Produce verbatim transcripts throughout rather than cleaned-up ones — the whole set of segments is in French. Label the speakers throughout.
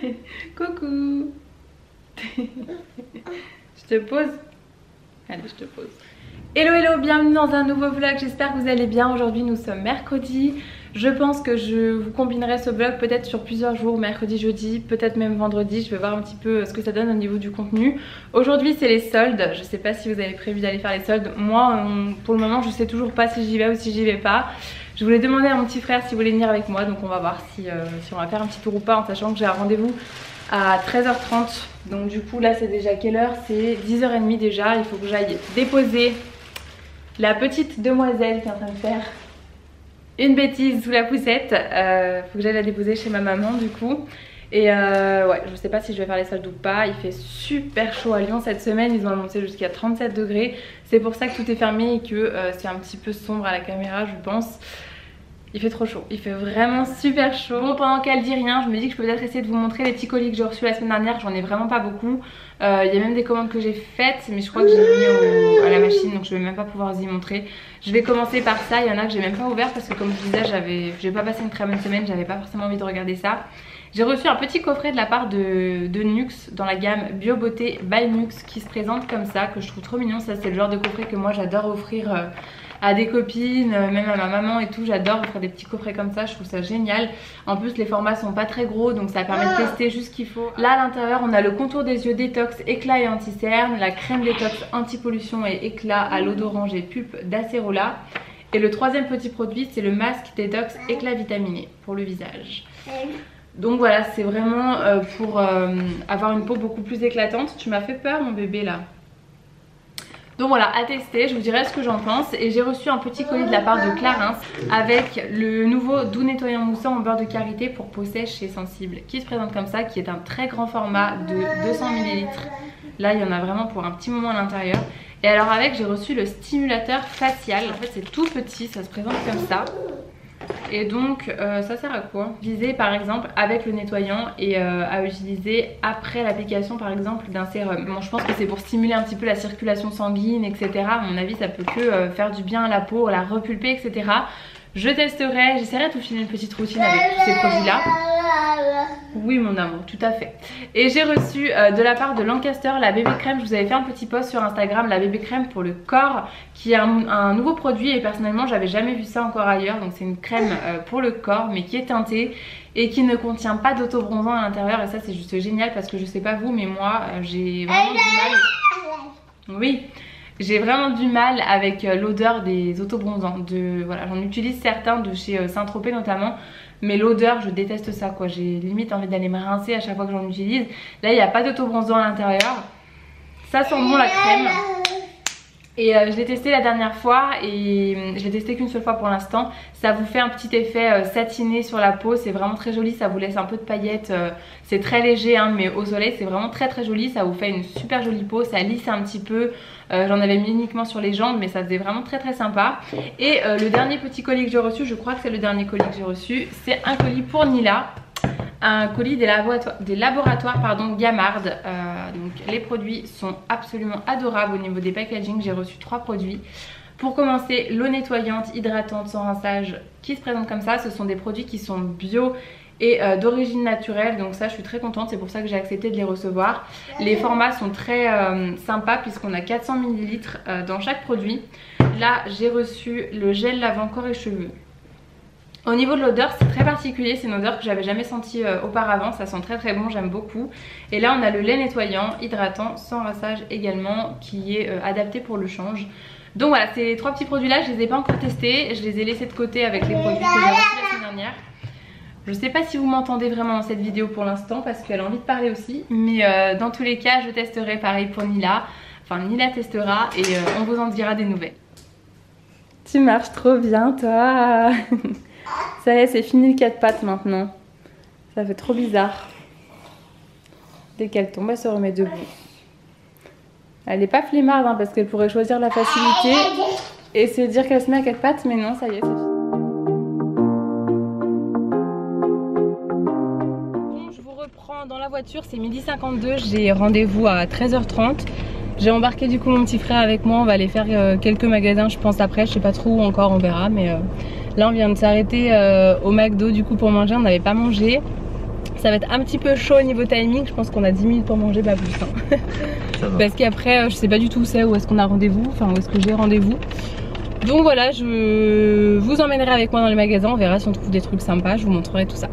Speaker 1: Coucou. Je te pose. Allez, je te pose. Hello hello, bienvenue dans un nouveau vlog, j'espère que vous allez bien. Aujourd'hui nous sommes mercredi. Je pense que je vous combinerai ce vlog peut-être sur plusieurs jours, mercredi, jeudi, peut-être même vendredi. Je vais voir un petit peu ce que ça donne au niveau du contenu. Aujourd'hui c'est les soldes, je sais pas si vous avez prévu d'aller faire les soldes. Moi on, pour le moment je sais toujours pas si j'y vais ou si j'y vais pas. Je voulais demander à mon petit frère s'il voulait venir avec moi, donc on va voir si, euh, si on va faire un petit tour ou pas, en sachant que j'ai un rendez-vous à treize heures trente. Donc du coup là c'est déjà quelle heure? C'est dix heures trente déjà, il faut que j'aille déposer la petite demoiselle qui est en train de faire une bêtise sous la poussette. euh, Faut que j'aille la déposer chez ma maman du coup. Et euh, ouais, je sais pas si je vais faire les soldes ou pas. Il fait super chaud à Lyon cette semaine, ils ont annoncé jusqu'à trente-sept degrés. C'est pour ça que tout est fermé et que euh, c'est un petit peu sombre à la caméra je pense. Il fait trop chaud, il fait vraiment super chaud. Bon, pendant qu'elle dit rien, je me dis que je peux peut-être essayer de vous montrer les petits colis que j'ai reçus la semaine dernière. J'en ai vraiment pas beaucoup. Il euh, y a même des commandes que j'ai faites, mais je crois que j'ai mis au, à la machine, donc je vais même pas pouvoir vous y montrer. Je vais commencer par ça. Il y en a que j'ai même pas ouvert parce que comme je disais, j'avais, j'ai pas passé une très bonne semaine, j'avais pas forcément envie de regarder ça. J'ai reçu un petit coffret de la part de, de Nux dans la gamme Bio Beauté by Nux qui se présente comme ça, que je trouve trop mignon. Ça c'est le genre de coffret que moi j'adore offrir euh, à des copines, même à ma maman et tout. J'adore offrir des petits coffrets comme ça, je trouve ça génial. En plus les formats sont pas très gros, donc ça permet de tester juste ce qu'il faut. Là à l'intérieur on a le contour des yeux détox, éclat et anti-cerne, la crème détox anti-pollution et éclat à l'eau d'orange et pulpe d'Acerola. Et le troisième petit produit c'est le masque détox éclat vitaminé pour le visage. Donc voilà, c'est vraiment euh, pour euh, avoir une peau beaucoup plus éclatante. Tu m'as fait peur mon bébé là. Donc voilà, à tester, je vous dirai ce que j'en pense. Et j'ai reçu un petit colis de la part de Clarins avec le nouveau doux nettoyant moussant en beurre de karité pour peau sèche et sensible, qui se présente comme ça, qui est un très grand format de deux cents millilitres. Là il y en a vraiment pour un petit moment à l'intérieur. Et alors avec j'ai reçu le stimulateur facial. En fait c'est tout petit, ça se présente comme ça. Et donc euh, ça sert à quoi? Utiliser par exemple avec le nettoyant et euh, à utiliser après l'application par exemple d'un sérum. Bon, je pense que c'est pour stimuler un petit peu la circulation sanguine, et cetera. À mon avis ça peut que euh, faire du bien à la peau, la repulper, et cetera. Je testerai, j'essaierai de vous filer une petite routine avec tous ces produits là. Oui mon amour, tout à fait. Et j'ai reçu euh, de la part de Lancaster la bébé crème. Je vous avais fait un petit post sur Instagram, la bébé crème pour le corps, qui est un, un nouveau produit et personnellement j'avais jamais vu ça encore ailleurs. Donc c'est une crème euh, pour le corps mais qui est teintée et qui ne contient pas d'auto-bronzant à l'intérieur. Et ça c'est juste génial parce que je sais pas vous mais moi euh, j'ai vraiment du mal. Oui. J'ai vraiment du mal avec l'odeur des autobronzants. De, voilà, j'en utilise certains de chez Saint-Tropez notamment. Mais l'odeur, je déteste ça quoi. J'ai limite envie d'aller me rincer à chaque fois que j'en utilise. Là, il n'y a pas d'autobronzant à l'intérieur. Ça sent bon la crème. Et euh, je l'ai testé la dernière fois et euh, je l'ai testé qu'une seule fois pour l'instant. Ça vous fait un petit effet euh, satiné sur la peau, c'est vraiment très joli, ça vous laisse un peu de paillettes. euh, C'est très léger hein, mais au soleil c'est vraiment très très joli. Ça vous fait une super jolie peau, ça lisse un petit peu. euh, J'en avais mis uniquement sur les jambes mais ça faisait vraiment très très sympa. Et euh, le dernier petit colis que j'ai reçu, je crois que c'est le dernier colis que j'ai reçu, c'est un colis pour Nila. Un colis des laboratoires, des laboratoires pardon, Gamard. euh, Donc les produits sont absolument adorables au niveau des packaging. J'ai reçu trois produits. Pour commencer, l'eau nettoyante, hydratante sans rinçage qui se présente comme ça. Ce sont des produits qui sont bio et euh, d'origine naturelle. Donc ça je suis très contente, c'est pour ça que j'ai accepté de les recevoir. Les formats sont très euh, sympas puisqu'on a quatre cents millilitres euh, dans chaque produit. Là j'ai reçu le gel lavant corps et cheveux. Au niveau de l'odeur c'est très particulier, c'est une odeur que j'avais jamais sentie euh, auparavant, ça sent très très bon, j'aime beaucoup. Et là on a le lait nettoyant, hydratant, sans rinçage également, qui est euh, adapté pour le change. Donc voilà, ces trois petits produits là je les ai pas encore testés, je les ai laissés de côté avec les produits que j'ai reçus la semaine dernière. Je sais pas si vous m'entendez vraiment dans cette vidéo pour l'instant parce qu'elle a envie de parler aussi. Mais euh, dans tous les cas je testerai pareil pour Nila, enfin Nila testera et euh, on vous en dira des nouvelles. Tu marches trop bien toi. Ça y est, c'est fini le quatre pattes maintenant. Ça fait trop bizarre. Dès qu'elle tombe, elle se remet debout. Elle n'est pas flemmarde hein, parce qu'elle pourrait choisir la facilité et se dire qu'elle se met à quatre pattes, mais non, ça y est, c'est fini. Bon, je vous reprends dans la voiture, c'est midi cinquante-deux, j'ai rendez-vous à treize heures trente. J'ai embarqué du coup mon petit frère avec moi, on va aller faire euh, quelques magasins je pense après, je sais pas trop où encore, on verra, mais... Euh... Là on vient de s'arrêter euh, au McDo du coup pour manger, on n'avait pas mangé. Ça va être un petit peu chaud au niveau timing, je pense qu'on a dix minutes pour manger, pas plus. Hein. Parce qu'après, je sais pas du tout où c'est, où est-ce qu'on a rendez-vous, enfin où est-ce que j'ai rendez-vous. Donc voilà, je vous emmènerai avec moi dans les magasins, on verra si on trouve des trucs sympas, je vous montrerai tout ça.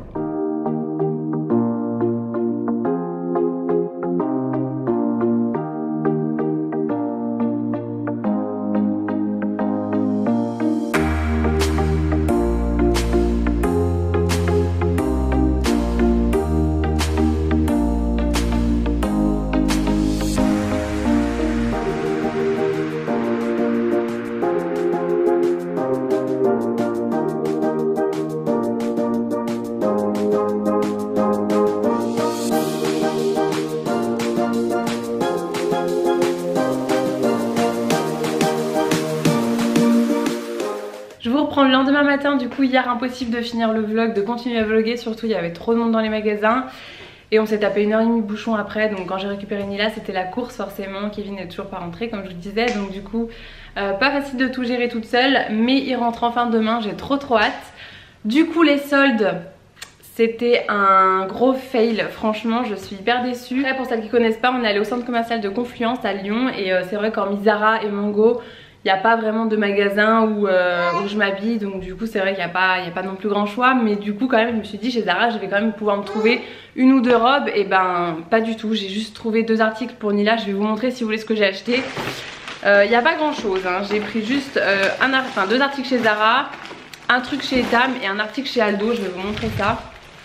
Speaker 2: Je vous reprends le lendemain matin, du coup hier impossible de finir le vlog, de continuer à vlogger, surtout il y avait trop de monde dans les magasins. Et on s'est tapé une heure et demie de bouchon après, donc quand j'ai récupéré Nila c'était la course forcément, Kevin n'est toujours pas rentré comme je vous disais, donc du coup euh, pas facile de tout gérer toute seule, mais il rentre enfin demain, j'ai trop trop hâte. Du coup les soldes, c'était un gros fail, franchement je suis hyper déçue. Après, pour celles qui connaissent pas, on est allé au centre commercial de Confluence à Lyon et euh, c'est vrai qu'hormis Zara et Mango, il n'y a pas vraiment de magasin où, euh, où je m'habille, donc du coup c'est vrai qu'il n'y a, a pas non plus grand choix, mais du coup quand même je me suis dit chez Zara je vais quand même pouvoir me trouver une ou deux robes, et ben pas du tout, j'ai juste trouvé deux articles pour Nila, je vais vous montrer si vous voulez ce que j'ai acheté. Il euh, n'y a pas grand chose, hein. J'ai pris juste euh, un, enfin, deux articles chez Zara, un truc chez Etam et un article chez Aldo, je vais vous montrer ça.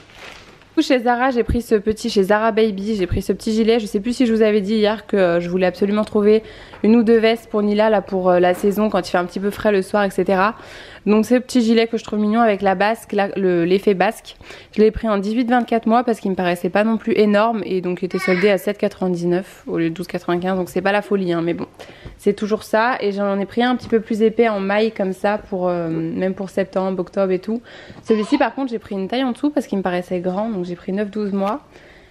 Speaker 2: Chez Zara j'ai pris ce petit, chez Zara Baby j'ai pris ce petit gilet, je sais plus si je vous avais dit hier que je voulais absolument trouver une ou deux vestes pour Nila là pour la saison quand il fait un petit peu frais le soir, etc. Donc ce petit gilet que je trouve mignon avec la basque, l'effet basque, je l'ai pris en dix-huit vingt-quatre mois parce qu'il me paraissait pas non plus énorme et donc il était soldé à sept quatre-vingt-dix-neuf au lieu de douze quatre-vingt-quinze, donc c'est pas la folie hein, mais bon c'est toujours ça. Et j'en ai pris un petit peu plus épais en maille comme ça pour euh, même pour septembre, octobre et tout. Celui-ci par contre j'ai pris une taille en dessous parce qu'il me paraissait grand, donc j'ai pris neuf douze mois.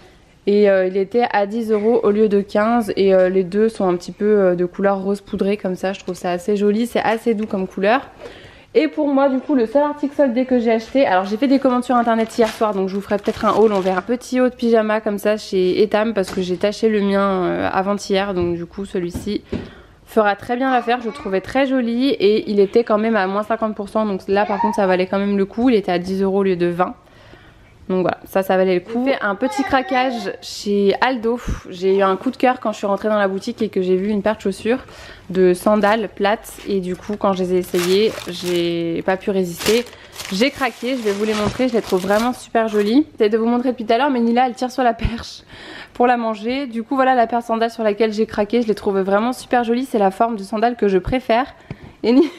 Speaker 2: Et euh, il était à dix euros au lieu de quinze et euh, les deux sont un petit peu euh, de couleur rose poudré comme ça, je trouve ça assez joli, c'est assez doux comme couleur. Et pour moi du coup le seul article soldé que j'ai acheté, alors j'ai fait des commandes sur internet hier soir donc je vous ferai peut-être un haul, on verra un petit haut de pyjama comme ça chez Etam parce que j'ai taché le mien euh, avant-hier, donc du coup celui-ci fera très bien l'affaire, je le trouvais très joli et il était quand même à moins cinquante pour cent, donc là par contre ça valait quand même le coup, il était à dix euros au lieu de vingt. Donc voilà, ça, ça valait le coup. J'ai fait un petit craquage chez Aldo. J'ai eu un coup de cœur quand je suis rentrée dans la boutique et que j'ai vu une paire de chaussures de sandales plates. Et du coup, quand je les ai essayées, j'ai pas pu résister. J'ai craqué, je vais vous les montrer. Je les trouve vraiment super jolies. J'essaie de vous montrer depuis tout à l'heure, mais Nila, elle tire sur la perche pour la manger. Du coup, voilà la paire de sandales sur laquelle j'ai craqué. Je les trouve vraiment super jolies. C'est la forme de sandales que je préfère. Et Nila...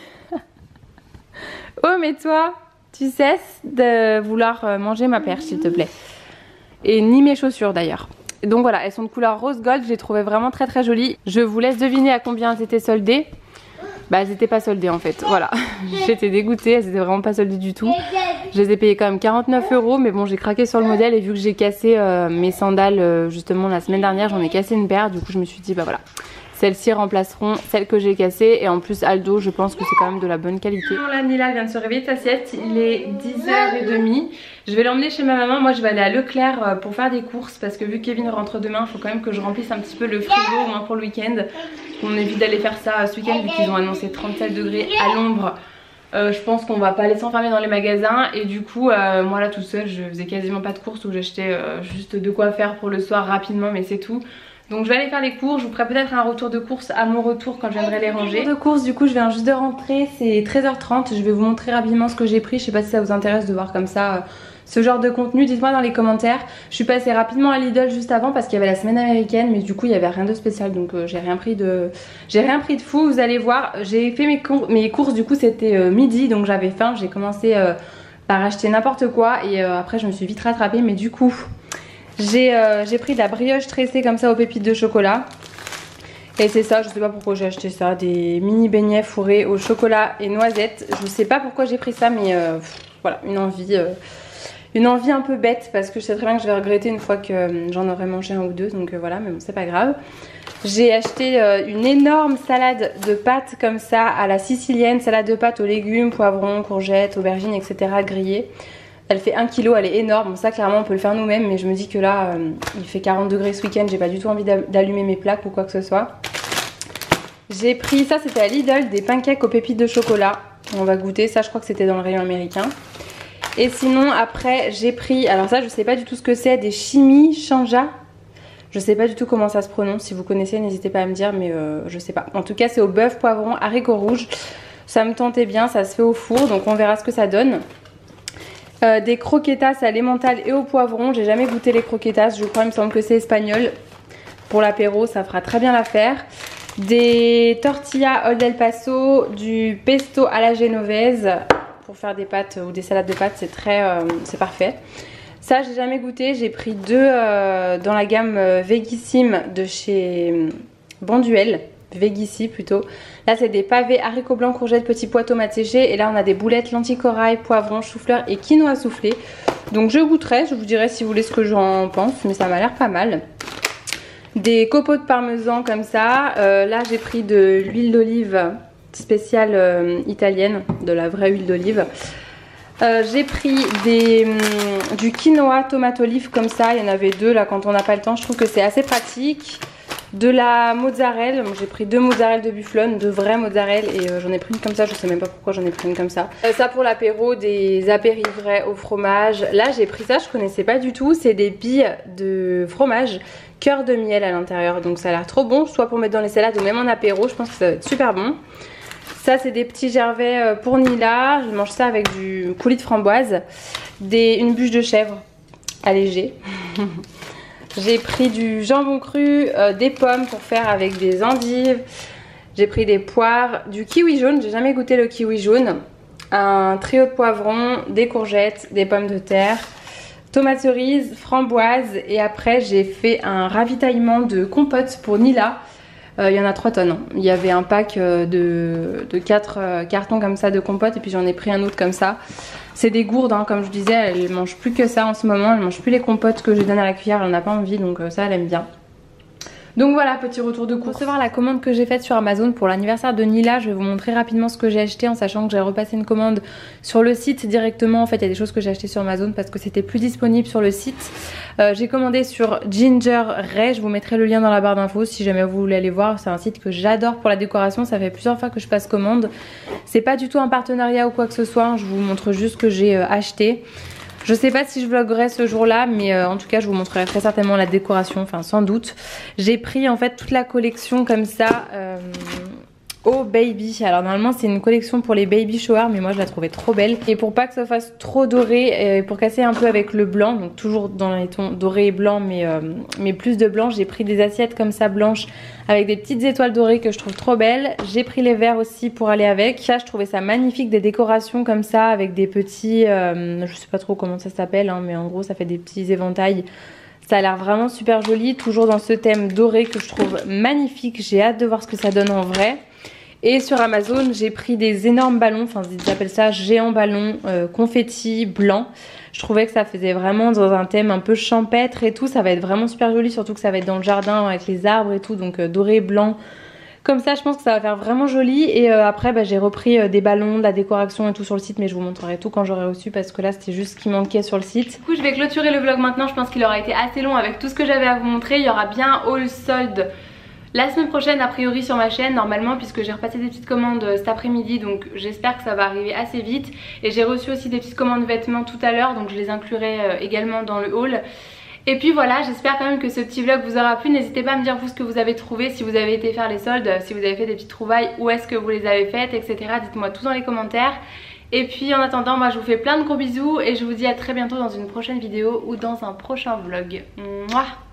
Speaker 2: Oh, mais toi... Tu cesses de vouloir manger ma perche s'il te plaît. Et ni mes chaussures d'ailleurs. Donc voilà, elles sont de couleur rose gold, je les trouvais vraiment très très jolies. Je vous laisse deviner à combien elles étaient soldées. Bah elles étaient pas soldées en fait, voilà. J'étais dégoûtée, elles étaient vraiment pas soldées du tout. Je les ai payées quand même quarante-neuf euros, mais bon j'ai craqué sur le modèle et vu que j'ai cassé euh, mes sandales euh, justement la semaine dernière, j'en ai cassé une paire. Du coup je me suis dit bah voilà, celles-ci remplaceront celles que j'ai cassées. Et en plus Aldo, je pense que c'est quand même de la bonne qualité. Là Nila vient de se réveiller de sa sieste, il est dix heures trente. Je vais l'emmener chez ma maman, moi je vais aller à Leclerc pour faire des courses parce que vu que Kevin rentre demain, il faut quand même que je remplisse un petit peu le frigo au moins pour le week-end. On évite d'aller faire ça ce week-end vu qu'ils ont annoncé trente-sept degrés à l'ombre. Euh, je pense qu'on va pas aller s'enfermer dans les magasins et du coup euh, moi là toute seule je faisais quasiment pas de courses, où j'achetais euh, juste de quoi faire pour le soir rapidement, mais c'est tout. Donc je vais aller faire les courses, je vous ferai peut-être un retour de course à mon retour quand je viendrai les ranger. De course du coup je viens juste de rentrer, c'est treize heures trente, je vais vous montrer rapidement ce que j'ai pris. Je sais pas si ça vous intéresse de voir comme ça euh, ce genre de contenu, dites-moi dans les commentaires. Je suis passée rapidement à Lidl juste avant parce qu'il y avait la semaine américaine, mais du coup il y avait rien de spécial, donc euh, j'ai rien pris de j'ai rien pris de fou, vous allez voir. J'ai fait mes, cour mes courses du coup c'était euh, midi, donc j'avais faim, j'ai commencé euh, par acheter n'importe quoi et euh, après je me suis vite rattrapée, mais du coup j'ai euh, pris de la brioche tressée comme ça aux pépites de chocolat. Et c'est ça, je sais pas pourquoi j'ai acheté ça, des mini beignets fourrés au chocolat et noisettes. Je sais pas pourquoi j'ai pris ça, mais euh, pff, voilà, une envie, euh, une envie un peu bête parce que je sais très bien que je vais regretter une fois que euh, j'en aurai mangé un ou deux, donc euh, voilà, mais bon c'est pas grave. J'ai acheté euh, une énorme salade de pâtes comme ça à la sicilienne, salade de pâtes aux légumes, poivrons, courgettes, aubergines, et cetera grillées.
Speaker 1: Elle fait un kilo, elle est énorme. Bon, ça clairement on peut le faire nous-mêmes, mais je me dis que là euh, il fait quarante degrés ce week-end, j'ai pas du tout envie d'allumer mes plaques ou quoi que ce soit. J'ai pris, ça c'était à Lidl, des pancakes aux pépites de chocolat. On va goûter, ça je crois que c'était dans le rayon américain. Et sinon après j'ai pris, alors ça je sais pas du tout ce que c'est, des chimichanga. Je sais pas du tout comment ça se prononce, si vous connaissez n'hésitez pas à me dire, mais euh, je sais pas. En tout cas c'est au bœuf, poivron, haricots rouges. Ça me tentait bien, ça se fait au four, donc on verra ce que ça donne. Euh, des croquetas à l'emmental et au poivron, j'ai jamais goûté les croquetas, je crois il me semble que c'est espagnol. Pour l'apéro ça fera très bien l'affaire. Des tortillas Old El Paso, du pesto à la génovaise pour faire des pâtes ou des salades de pâtes, c'est très, euh, c'est parfait. Ça j'ai jamais goûté, j'ai pris deux euh, dans la gamme euh, Vegissime de chez Bonduelle, Vegissi plutôt. Là c'est des pavés haricots blancs, courgettes, petits pois, tomates séchées, et là on a des boulettes lentilles corail, poivrons, chou-fleur et quinoa soufflé. Donc je goûterai, je vous dirai si vous voulez ce que j'en pense, mais ça m'a l'air pas mal. Des copeaux de parmesan comme ça, euh, là j'ai pris de l'huile d'olive spéciale euh, italienne, de la vraie huile d'olive. Euh, j'ai pris des, hum, du quinoa tomate olive comme ça, il y en avait deux là quand on n'a pas le temps, je trouve que c'est assez pratique. De la mozzarella, j'ai pris deux mozzarella de bufflone, deux vraies mozzarella, et euh, j'en ai pris une comme ça, je sais même pas pourquoi j'en ai pris une comme ça. Euh, ça pour l'apéro, des apéritifs au fromage. Là j'ai pris ça, je connaissais pas du tout, c'est des billes de fromage cœur de miel à l'intérieur, donc ça a l'air trop bon, soit pour mettre dans les salades ou même en apéro, je pense que ça va être super bon. Ça c'est des petits gervais pour Nila, je mange ça avec du coulis de framboise, des, une bûche de chèvre allégée. J'ai pris du jambon cru, euh, des pommes pour faire avec des endives, j'ai pris des poires, du kiwi jaune, j'ai jamais goûté le kiwi jaune, un trio de poivrons, des courgettes, des pommes de terre, tomates cerises, framboises, et après j'ai fait un ravitaillement de compote pour Nila. Euh, il y en a trois tonnes. Hein. Il y avait un pack euh, de, de quatre euh, cartons comme ça de compote, et puis j'en ai pris un autre comme ça. C'est des gourdes, hein, comme je disais, elle mange plus que ça en ce moment, elle mange plus les compotes que je donne à la cuillère, elle en a pas envie, donc euh, ça elle aime bien. Donc voilà, petit retour de course. Pour recevoir la commande que j'ai faite sur Amazon pour l'anniversaire de Nila, je vais vous montrer rapidement ce que j'ai acheté en sachant que j'ai repassé une commande sur le site directement. En fait, il y a des choses que j'ai achetées sur Amazon parce que c'était plus disponible sur le site. Euh, j'ai commandé sur Ginger Ray, je vous mettrai le lien dans la barre d'infos si jamais vous voulez aller voir. C'est un site que j'adore pour la décoration, ça fait plusieurs fois que je passe commande. C'est pas du tout un partenariat ou quoi que ce soit, je vous montre juste ce que j'ai euh, acheté. Je sais pas si je vloguerai ce jour là, mais euh, en tout cas je vous montrerai très certainement la décoration, enfin sans doute. J'ai pris en fait toute la collection comme ça euh, au baby. Alors normalement c'est une collection pour les baby showers, mais moi je la trouvais trop belle. Et pour pas que ça fasse trop doré, et pour casser un peu avec le blanc, donc toujours dans les tons doré et blanc, mais, euh, mais plus de blanc, j'ai pris des assiettes comme ça blanches avec des petites étoiles dorées que je trouve trop belles. J'ai pris les verres aussi pour aller avec. Ça je trouvais ça magnifique, des décorations comme ça avec des petits, euh, je sais pas trop comment ça s'appelle, hein, mais en gros ça fait des petits éventails. Ça a l'air vraiment super joli, toujours dans ce thème doré que je trouve magnifique. J'ai hâte de voir ce que ça donne en vrai. Et sur Amazon j'ai pris des énormes ballons, enfin ils appellent ça géants ballons euh, confetti blanc. Je trouvais que ça faisait vraiment dans un thème un peu champêtre et tout, ça va être vraiment super joli, surtout que ça va être dans le jardin avec les arbres et tout, donc euh, doré, blanc. Comme ça je pense que ça va faire vraiment joli. Et euh, après bah, j'ai repris euh, des ballons, de la décoration et tout sur le site, mais je vous montrerai tout quand j'aurai reçu parce que là c'était juste ce qui manquait sur le site. Du coup je vais clôturer le vlog maintenant, je pense qu'il aura été assez long avec tout ce que j'avais à vous montrer. Il y aura bien un haul solde la semaine prochaine a priori sur ma chaîne normalement, puisque j'ai repassé des petites commandes cet après-midi, donc j'espère que ça va arriver assez vite. Et j'ai reçu aussi des petites commandes vêtements tout à l'heure, donc je les inclurai également dans le haul. Et puis voilà, j'espère quand même que ce petit vlog vous aura plu. N'hésitez pas à me dire vous ce que vous avez trouvé, si vous avez été faire les soldes, si vous avez fait des petites trouvailles, où est-ce que vous les avez faites, et cetera. Dites-moi tout dans les commentaires. Et puis en attendant, moi je vous fais plein de gros bisous et je vous dis à très bientôt dans une prochaine vidéo ou dans un prochain vlog. Mouah.